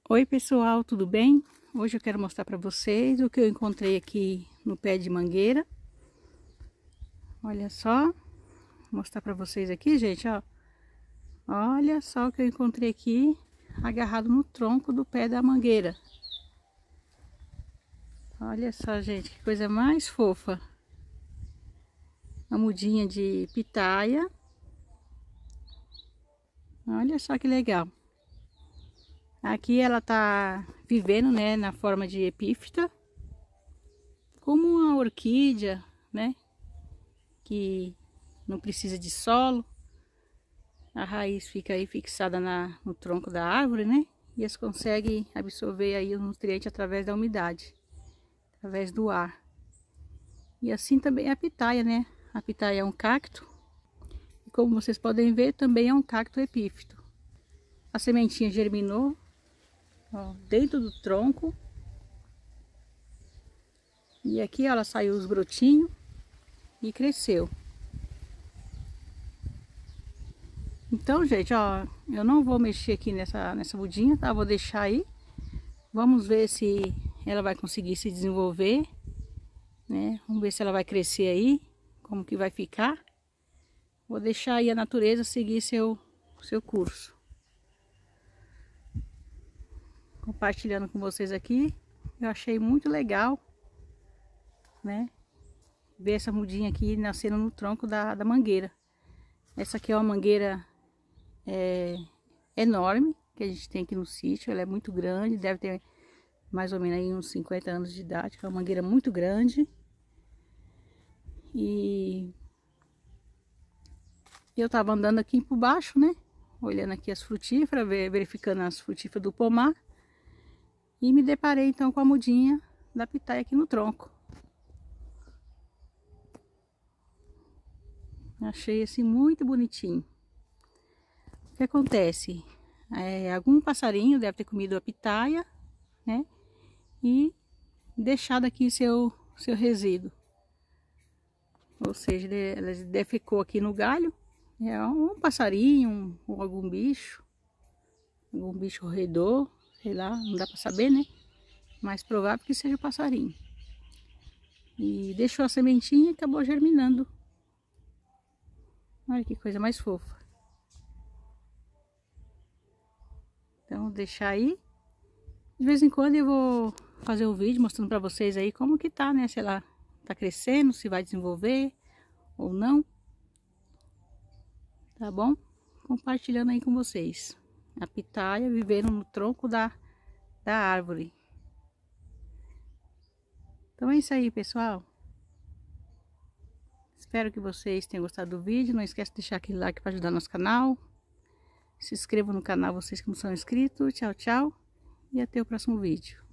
Oi pessoal, tudo bem? Hoje eu quero mostrar para vocês o que eu encontrei aqui no pé de mangueira. Olha só, vou mostrar para vocês aqui, gente, ó. Olha só o que eu encontrei aqui, agarrado no tronco do pé da mangueira. Olha só, gente, que coisa mais fofa. Uma mudinha de pitaia. Olha só que legal. Aqui ela tá vivendo, né, na forma de epífita, como uma orquídea, né, que não precisa de solo. A raiz fica aí fixada no tronco da árvore, né, e eles conseguem absorver aí o nutriente através da umidade, através do ar. E assim também a pitaia, né, a pitaia é um cacto, e como vocês podem ver, também é um cacto epífito. A sementinha germinou, ó, dentro do tronco. E aqui ela saiu os brotinhos e cresceu. Então, gente, ó, eu não vou mexer aqui nessa mudinha, tá? Vou deixar aí. Vamos ver se ela vai conseguir se desenvolver, né? Vamos ver se ela vai crescer aí, como que vai ficar. Vou deixar aí a natureza seguir seu curso. Compartilhando com vocês aqui. Eu achei muito legal, né, ver essa mudinha aqui nascendo no tronco da mangueira. Essa aqui é uma mangueira enorme que a gente tem aqui no sítio. Ela é muito grande, deve ter mais ou menos aí uns 50 anos de idade, que é uma mangueira muito grande. E eu tava andando aqui por baixo, né, olhando aqui as frutíferas, verificando as frutíferas do pomar, e me deparei então com a mudinha da pitaia aqui no tronco. Achei assim muito bonitinho. O que acontece? Algum passarinho deve ter comido a pitaia, né? E deixado aqui seu resíduo. Ou seja, ela defecou aqui no galho. É um passarinho, ou algum bicho roedor, sei lá, não dá para saber, né? Mais provável que seja o passarinho. E deixou a sementinha e acabou germinando. Olha que coisa mais fofa. Então, vou deixar aí. De vez em quando eu vou fazer um vídeo mostrando para vocês aí como que tá, né? Se ela tá crescendo, se vai desenvolver ou não. Tá bom? Compartilhando aí com vocês. A pitaia vivendo no tronco da árvore. Então é isso aí, pessoal. Espero que vocês tenham gostado do vídeo. Não esquece de deixar aquele like para ajudar nosso canal. Se inscrevam no canal, vocês que não são inscritos. Tchau, tchau. E até o próximo vídeo.